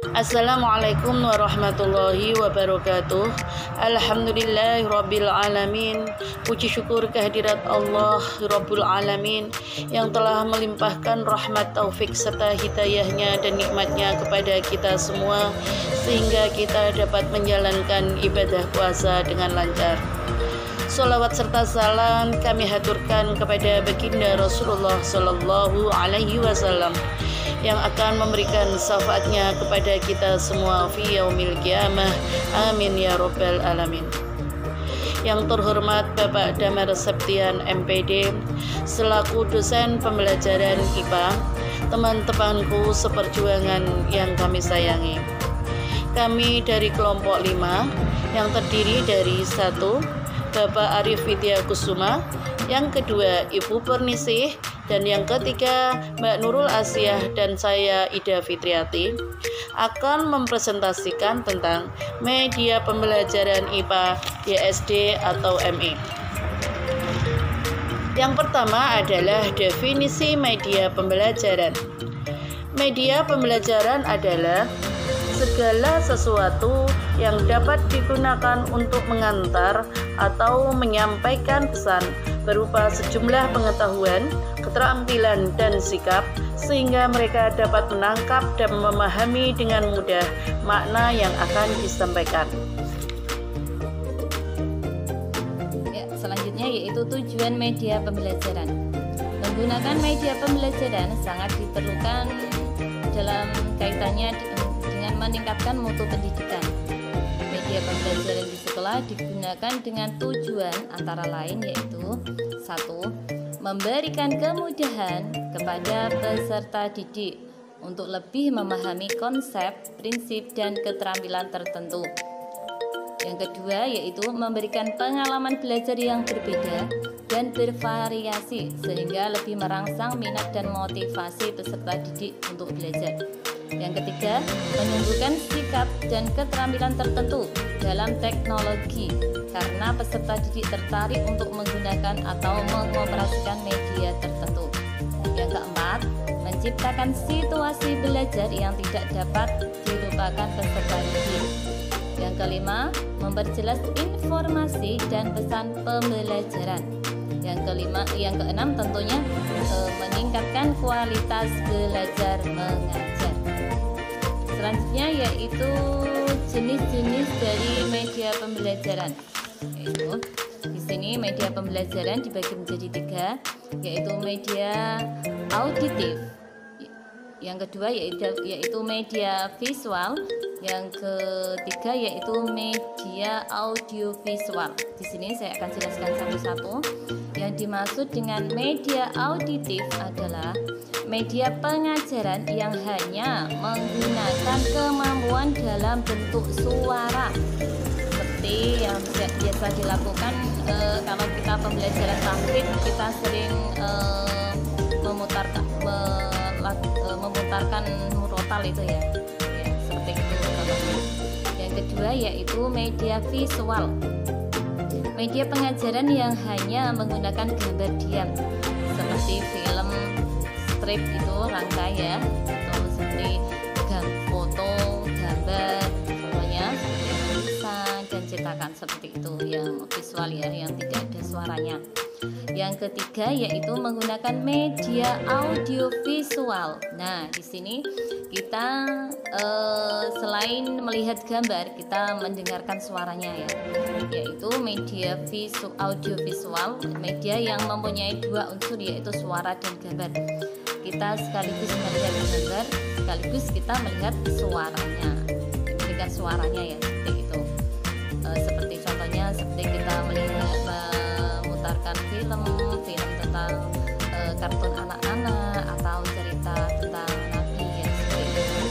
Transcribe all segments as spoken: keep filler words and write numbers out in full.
Assalamualaikum warahmatullahi wabarakatuh. Alhamdulillahirabbil alamin. Puji syukur kehadirat Allah Rabbul Alamin yang telah melimpahkan rahmat, taufik serta hidayahnya dan nikmatnya kepada kita semua sehingga kita dapat menjalankan ibadah puasa dengan lancar. Salawat serta salam kami haturkan kepada baginda Rasulullah Sallallahu Alaihi Wasallam yang akan memberikan syafaatnya kepada kita semua fi yaumil qiyamah. Amin ya rabbal alamin. Yang terhormat Bapak Damar Septian M P D selaku dosen pembelajaran I P A, teman-temanku seperjuangan yang kami sayangi. Kami dari kelompok lima yang terdiri dari satu Bapak Arif Widya Kusuma, yang kedua Ibu Pernisih, dan yang ketiga Mbak Nurul Asyah dan saya Ida Fitriati akan mempresentasikan tentang media pembelajaran I P A Y S D atau M I. Yang pertama adalah definisi media pembelajaran. Media pembelajaran adalah segala sesuatu yang dapat digunakan untuk mengantar atau menyampaikan pesan berupa sejumlah pengetahuan, keterampilan, dan sikap sehingga mereka dapat menangkap dan memahami dengan mudah makna yang akan disampaikan. Ya, selanjutnya yaitu tujuan media pembelajaran. Menggunakan media pembelajaran sangat diperlukan dalam kaitannya dengan meningkatkan mutu pendidikan. Media pembelajaran di sekolah digunakan dengan tujuan antara lain yaitu satu. Memberikan kemudahan kepada peserta didik untuk lebih memahami konsep, prinsip, dan keterampilan tertentu. Yang kedua yaitu memberikan pengalaman belajar yang berbeda dan bervariasi sehingga lebih merangsang minat dan motivasi peserta didik untuk belajar. Yang ketiga, menumbuhkan sikap dan keterampilan tertentu dalam teknologi karena peserta didik tertarik untuk menggunakan atau mengoperasikan media tertentu. Yang keempat, menciptakan situasi belajar yang tidak dapat dilupakan peserta didik. Yang kelima, memperjelas informasi dan pesan pembelajaran. Yang kelima, yang keenam tentunya e, meningkatkan kualitas belajar mengajar. Selanjutnya yaitu jenis-jenis dari media pembelajaran. Yaitu di sini media pembelajaran dibagi menjadi tiga, yaitu media auditif. Yang kedua yaitu, yaitu media visual. Yang ketiga yaitu media audiovisual. Di sini saya akan jelaskan satu-satu. Yang dimaksud dengan media auditif adalah media pengajaran yang hanya menggunakan kemampuan dalam bentuk suara, seperti yang biasa dilakukan e, kalau kita pembelajaran tahfidz, kita sering e, memutarkan me, e, memutarkan murotal itu ya, ya seperti itu. Yang kedua yaitu media visual. Media pengajaran yang hanya menggunakan gambar diam seperti film, strip itu rangkaian atau seperti foto, gambar, contohnya tulisan dan cetakan seperti itu yang visual ya, yang tidak ada suaranya. Yang ketiga yaitu menggunakan media audiovisual. Nah, di sini kita eh, selain melihat gambar, kita mendengarkan suaranya ya, yaitu media visu audiovisual, media yang mempunyai dua unsur yaitu suara dan gambar. Kita sekaligus melihat gambar, sekaligus kita melihat suaranya, mendengar suaranya ya, seperti itu. E, seperti contohnya, seperti kita melihat memutarkan film, film tentang e, kartun anak-anak atau cerita tentang Nabi ya, seperti itu.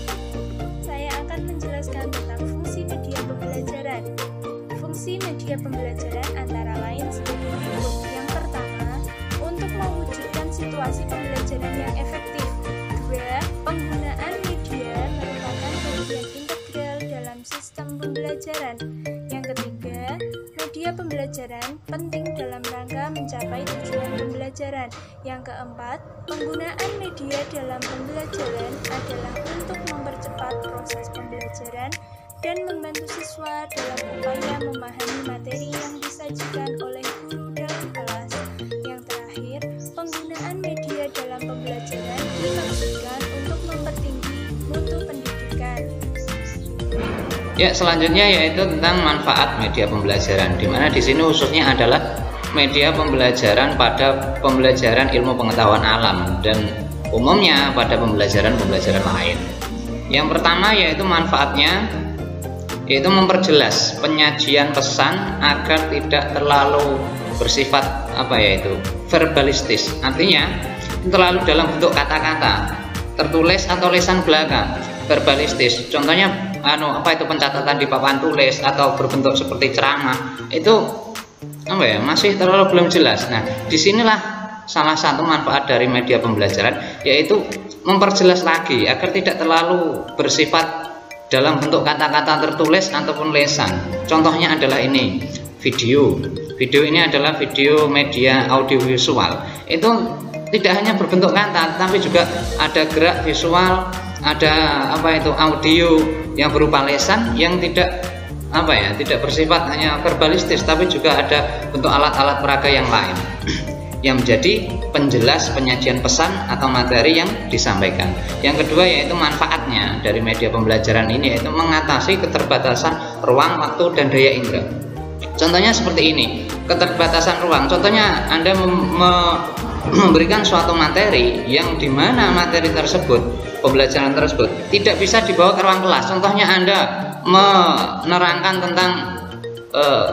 Saya akan menjelaskan tentang fungsi media pembelajaran. Fungsi media pembelajaran antara lain sebagai berikut. Yang pertama, untuk mewujudkan situasi pembelajaran yang efektif. Dua, penggunaan media merupakan bagian integral dalam sistem pembelajaran. Yang ketiga, media pembelajaran penting dalam rangka mencapai tujuan pembelajaran. pembelajaran. Yang keempat, penggunaan media dalam pembelajaran adalah untuk mempercepat proses pembelajaran dan membantu siswa dalam upaya memahami materi yang disajikan oleh guru dalam kelas. Yang terakhir, penggunaan media dalam pembelajaran dimaksudkan untuk mempertinggi mutu pendidikan. Ya, selanjutnya yaitu tentang manfaat media pembelajaran, di mana di sini khususnya adalah media pembelajaran pada pembelajaran ilmu pengetahuan alam dan umumnya pada pembelajaran-pembelajaran lain. Yang pertama yaitu manfaatnya yaitu memperjelas penyajian pesan agar tidak terlalu bersifat apa yaitu verbalistis, artinya terlalu dalam bentuk kata-kata tertulis atau lisan belaka. Verbalistis contohnya anu apa itu pencatatan di papan tulis atau berbentuk seperti ceramah, itu apa ya masih terlalu belum jelas. Nah, disinilah salah satu manfaat dari media pembelajaran, yaitu memperjelas lagi agar tidak terlalu bersifat dalam bentuk kata-kata tertulis ataupun lisan. Contohnya adalah ini video. Video ini adalah video media audiovisual. Itu tidak hanya berbentuk kata, tapi juga ada gerak visual, ada apa itu audio yang berupa lisan yang tidak apa ya tidak bersifat hanya verbalistis, tapi juga ada bentuk alat-alat peraga yang lain yang menjadi penjelas penyajian pesan atau materi yang disampaikan. Yang kedua yaitu manfaatnya dari media pembelajaran ini yaitu mengatasi keterbatasan ruang, waktu, dan daya indera. Contohnya seperti ini, keterbatasan ruang. Contohnya Anda mem memberikan suatu materi yang dimana materi tersebut, pembelajaran tersebut tidak bisa dibawa ke ruang kelas. Contohnya Anda menerangkan tentang eh,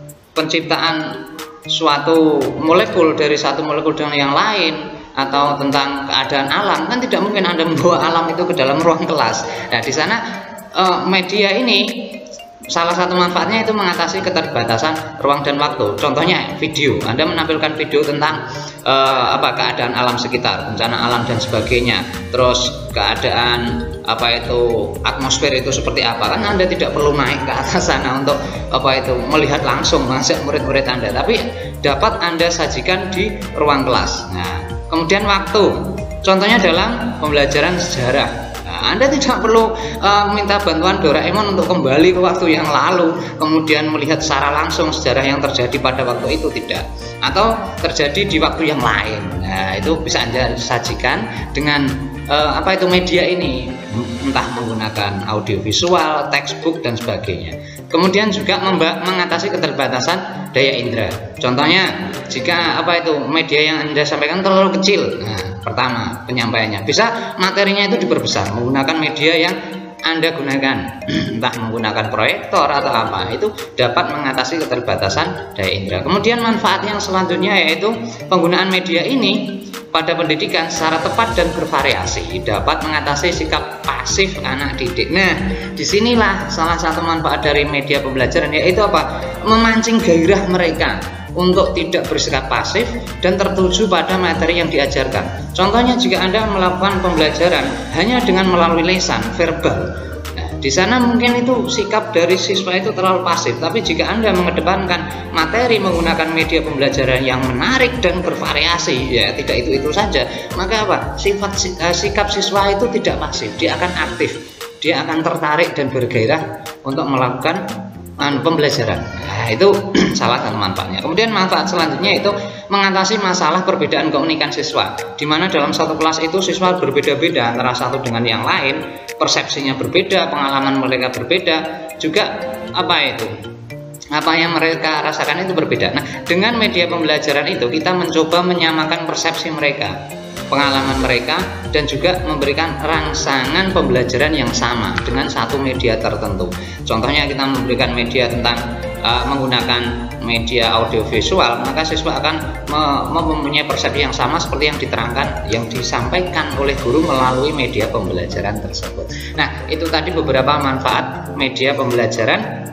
penciptaan suatu molekul dari satu molekul dengan yang lain, atau tentang keadaan alam, kan tidak mungkin Anda membawa alam itu ke dalam ruang kelas. Nah, di sana eh, media ini salah satu manfaatnya itu mengatasi keterbatasan ruang dan waktu. Contohnya video, Anda menampilkan video tentang uh, apa keadaan alam sekitar, bencana alam dan sebagainya, terus keadaan apa itu atmosfer itu seperti apa, kan Anda tidak perlu naik ke atas sana untuk apa itu melihat langsung mengajak murid-murid Anda, tapi dapat Anda sajikan di ruang kelas. Nah, kemudian waktu, contohnya dalam pembelajaran sejarah. Anda tidak perlu uh, minta bantuan Doraemon untuk kembali ke waktu yang lalu, kemudian melihat secara langsung sejarah yang terjadi pada waktu itu, tidak, atau terjadi di waktu yang lain. Nah, itu bisa Anda sajikan dengan uh, apa itu media ini, entah menggunakan audiovisual, textbook, dan sebagainya. Kemudian juga mengatasi keterbatasan daya indera. Contohnya, jika apa itu media yang Anda sampaikan terlalu kecil, nah, pertama penyampaiannya, bisa materinya itu diperbesar menggunakan media yang Anda gunakan, entah menggunakan proyektor atau apa, itu dapat mengatasi keterbatasan daya indera. Kemudian manfaat yang selanjutnya yaitu penggunaan media ini pada pendidikan secara tepat dan bervariasi dapat mengatasi sikap pasif anak didik. Nah, disinilah salah satu manfaat dari media pembelajaran, yaitu apa? Memancing gairah mereka untuk tidak bersikap pasif dan tertuju pada materi yang diajarkan. Contohnya, jika Anda melakukan pembelajaran hanya dengan melalui lisan, verbal, nah, di sana mungkin itu sikap dari siswa itu terlalu pasif. Tapi jika Anda mengedepankan materi menggunakan media pembelajaran yang menarik dan bervariasi, ya tidak itu-itu saja, maka apa? Sifat sikap siswa itu tidak pasif, dia akan aktif, dia akan tertarik dan bergairah untuk melakukan pembelajaran. Nah, itu salah satu manfaatnya. Kemudian manfaat selanjutnya itu mengatasi masalah perbedaan keunikan siswa, di mana dalam satu kelas itu siswa berbeda-beda antara satu dengan yang lain, persepsinya berbeda, pengalaman mereka berbeda, juga apa itu apa yang mereka rasakan itu berbeda. Nah, dengan media pembelajaran itu kita mencoba menyamakan persepsi mereka, pengalaman mereka, dan juga memberikan rangsangan pembelajaran yang sama dengan satu media tertentu. Contohnya, kita memberikan media tentang uh, menggunakan media audiovisual, maka siswa akan mempunyai persepsi yang sama seperti yang diterangkan, yang disampaikan oleh guru melalui media pembelajaran tersebut. Nah, itu tadi beberapa manfaat media pembelajaran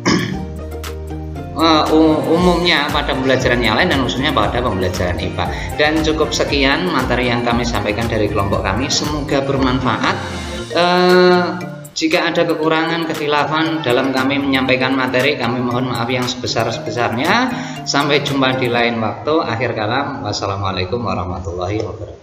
Uh, umumnya pada pembelajaran yang lain dan khususnya pada pembelajaran I P A. Dan cukup sekian materi yang kami sampaikan dari kelompok kami, semoga bermanfaat. Uh, Jika ada kekurangan, kekhilafan dalam kami menyampaikan materi, kami mohon maaf yang sebesar-besarnya. Sampai jumpa di lain waktu. Akhir kalam, wassalamualaikum warahmatullahi wabarakatuh.